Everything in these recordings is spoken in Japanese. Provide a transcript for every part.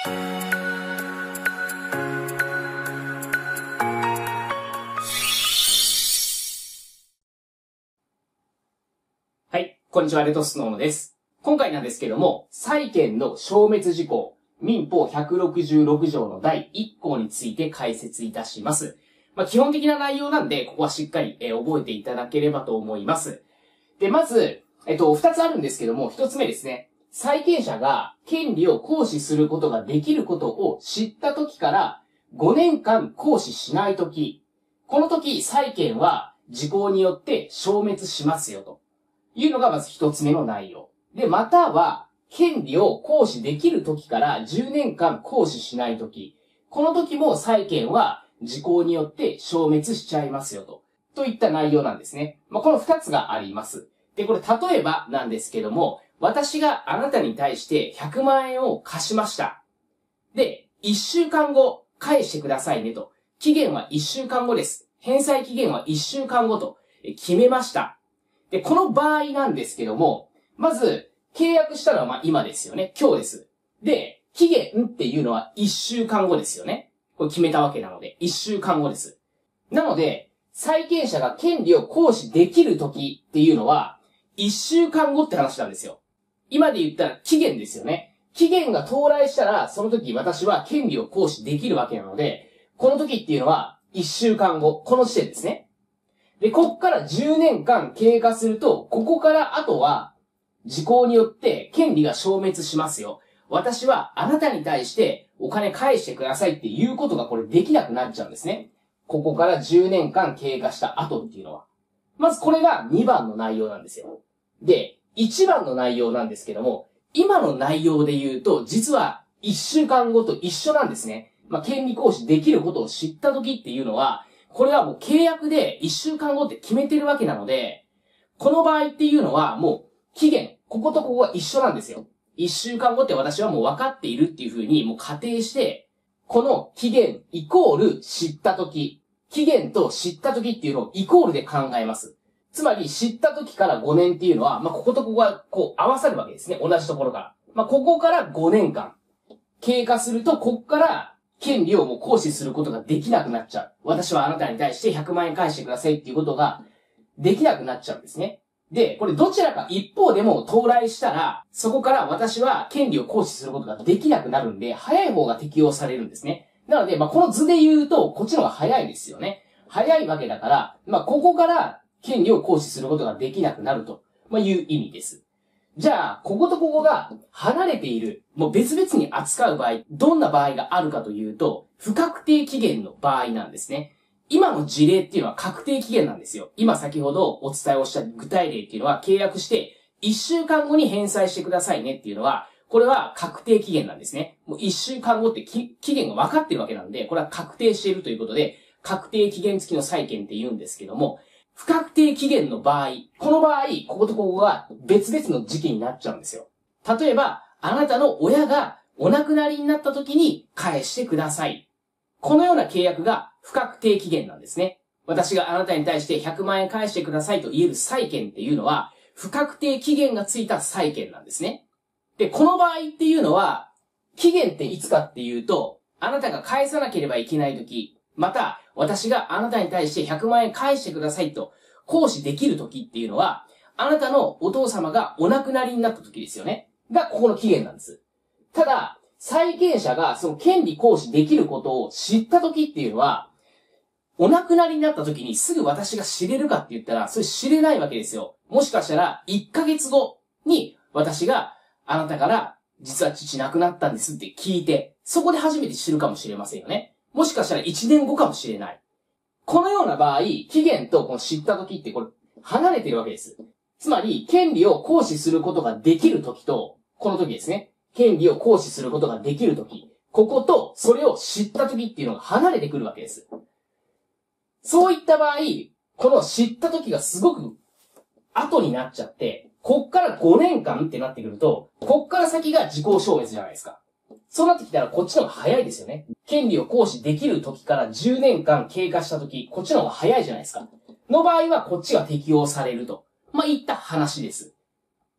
はい、こんにちは、レトスノーノです。今回なんですけども、債権の消滅事項、民法166条の第1項について解説いたします。基本的な内容なんで、ここはしっかり覚えていただければと思います。で、まず、2つあるんですけども、1つ目ですね。債権者が権利を行使することができることを知った時から5年間行使しない時、この時債権は時効によって消滅しますよというのがまず1つ目の内容。で、または権利を行使できる時から10年間行使しない時、この時も債権は時効によって消滅しちゃいますよといった内容なんですね。この2つがあります。で、これ例えばなんですけども、私があなたに対して100万円を貸しました。で、1週間後返してくださいねと。期限は1週間後です。返済期限は1週間後と決めました。で、この場合なんですけども、まず、契約したのは今ですよね。今日です。で、期限っていうのは1週間後ですよね。これ決めたわけなので、1週間後です。なので、債権者が権利を行使できる時っていうのは、1週間後って話なんですよ。今で言ったら期限ですよね。期限が到来したら、その時私は権利を行使できるわけなので、この時っていうのは1週間後、この時点ですね。で、こっから10年間経過すると、ここから後は、時効によって権利が消滅しますよ。私はあなたに対してお金返してくださいっていうことがこれできなくなっちゃうんですね。ここから10年間経過した後っていうのは。まずこれが2番の内容なんですよ。で、1番の内容なんですけども、今の内容で言うと、実は1週間後と一緒なんですね。権利行使できることを知った時っていうのは、これはもう契約で1週間後って決めてるわけなので、この場合っていうのはもう期限、こことここが一緒なんですよ。1週間後って私はもう分かっているっていうふうにもう仮定して、この期限イコール知った時、期限と知った時っていうのをイコールで考えます。つまり知った時から5年っていうのは、こことここがこう合わさるわけですね。同じところから。ここから5年間経過すると、こっから権利をもう行使することができなくなっちゃう。私はあなたに対して100万円返してくださいっていうことができなくなっちゃうんですね。で、これどちらか一方でも到来したら、そこから私は権利を行使することができなくなるんで、早い方が適用されるんですね。なので、この図で言うと、こっちの方が早いですよね。早いわけだから、ここから権利を行使することができなくなるという意味です。じゃあ、こことここが離れている、もう別々に扱う場合、どんな場合があるかというと、不確定期限の場合なんですね。今の事例っていうのは確定期限なんですよ。今先ほどお伝えをした具体例っていうのは契約して1週間後に返済してくださいねっていうのは、これは確定期限なんですね。もう1週間後って期限が分かってるわけなんで、これは確定しているということで、確定期限付きの債権って言うんですけども、不確定期限の場合、この場合、こことここが別々の時期になっちゃうんですよ。例えば、あなたの親がお亡くなりになった時に返してください。このような契約が不確定期限なんですね。私があなたに対して100万円返してくださいと言える債権っていうのは、不確定期限がついた債権なんですね。で、この場合っていうのは、期限っていつかっていうと、あなたが返さなければいけない時、また、私があなたに対して100万円返してくださいと行使できる時っていうのは、あなたのお父様がお亡くなりになった時ですよね。が、ここの期限なんです。ただ、債権者がその権利行使できることを知った時っていうのは、お亡くなりになった時にすぐ私が知れるかって言ったら、それ知れないわけですよ。もしかしたら、1ヶ月後に私があなたから、実は父亡くなったんですって聞いて、そこで初めて知るかもしれませんよね。もしかしたら1年後かもしれない。このような場合、期限とこの知った時ってこれ、離れてるわけです。つまり、権利を行使することができる時と、この時ですね。権利を行使することができる時、こことそれを知った時っていうのが離れてくるわけです。そういった場合、この知った時がすごく後になっちゃって、こっから5年間ってなってくると、こっから先が時効消滅じゃないですか。そうなってきたらこっちの方が早いですよね。権利を行使できる時から10年間経過した時、こっちの方が早いじゃないですか。の場合はこっちが適用されると。いった話です。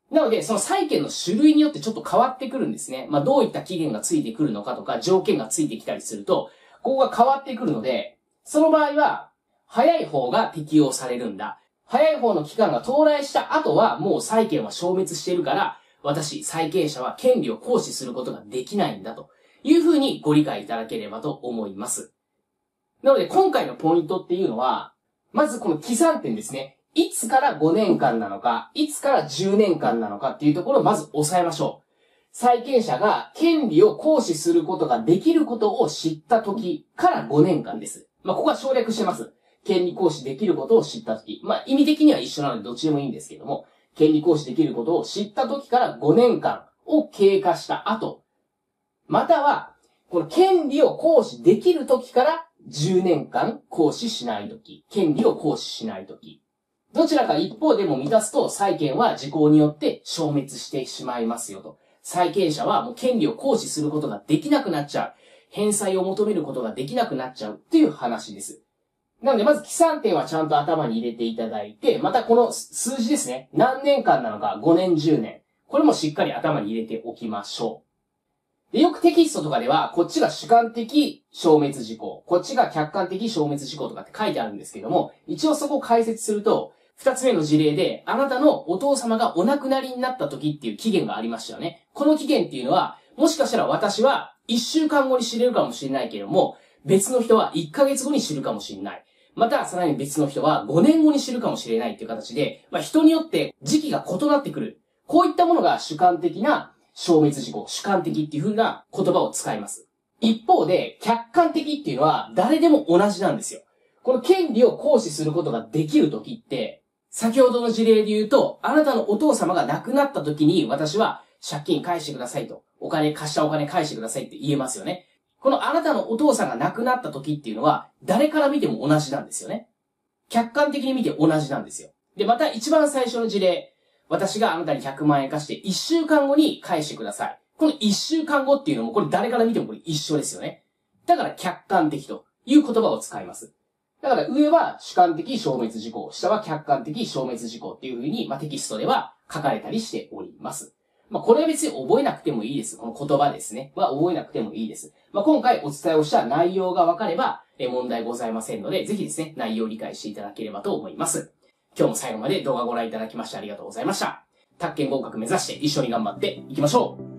なので、その債権の種類によってちょっと変わってくるんですね。どういった期限がついてくるのかとか、条件がついてきたりすると、ここが変わってくるので、その場合は、早い方が適用されるんだ。早い方の期間が到来した後は、もう債権は消滅しているから、私、債権者は権利を行使することができないんだというふうにご理解いただければと思います。なので、今回のポイントっていうのは、まずこの起算点ですね。いつから5年間なのか、いつから10年間なのかっていうところをまず押さえましょう。債権者が権利を行使することができることを知った時から5年間です。ここは省略してます。権利行使できることを知った時。意味的には一緒なのでどっちでもいいんですけども、権利行使できることを知った時から5年間を経過した後、または、この権利を行使できる時から10年間行使しない時、権利を行使しない時。どちらか一方でも満たすと債権は時効によって消滅してしまいますよと。債権者はもう権利を行使することができなくなっちゃう。返済を求めることができなくなっちゃうっていう話です。なのでまず起算点はちゃんと頭に入れていただいて、またこの数字ですね。何年間なのか5年10年。これもしっかり頭に入れておきましょう。でよくテキストとかでは、こっちが主観的消滅事項、こっちが客観的消滅事項とかって書いてあるんですけども、一応そこを解説すると、二つ目の事例で、あなたのお父様がお亡くなりになった時っていう期限がありましたよね。この期限っていうのは、もしかしたら私は1週間後に知れるかもしれないけれども、別の人は1ヶ月後に知るかもしれない。また、さらに別の人は5年後に知るかもしれないっていう形で、人によって時期が異なってくる。こういったものが主観的な消滅事項、主観的っていう風な言葉を使います。一方で、客観的っていうのは誰でも同じなんですよ。この権利を行使することができる時って、先ほどの事例で言うと、あなたのお父様が亡くなった時に私は借金返してくださいと、貸したお金返してくださいって言えますよね。このあなたのお父さんが亡くなった時っていうのは、誰から見ても同じなんですよね。客観的に見て同じなんですよ。で、また一番最初の事例、私があなたに100万円貸して1週間後に返してください。この1週間後っていうのもこれ誰から見てもこれ一緒ですよね。だから客観的という言葉を使います。だから上は主観的消滅事項、下は客観的消滅事項っていう風に、テキストでは書かれたりしております。これは別に覚えなくてもいいです。この言葉ですね。覚えなくてもいいです。今回お伝えをした内容が分かれば問題ございませんので、ぜひですね、内容を理解していただければと思います。今日も最後まで動画をご覧いただきましてありがとうございました。宅建合格目指して一緒に頑張っていきましょう。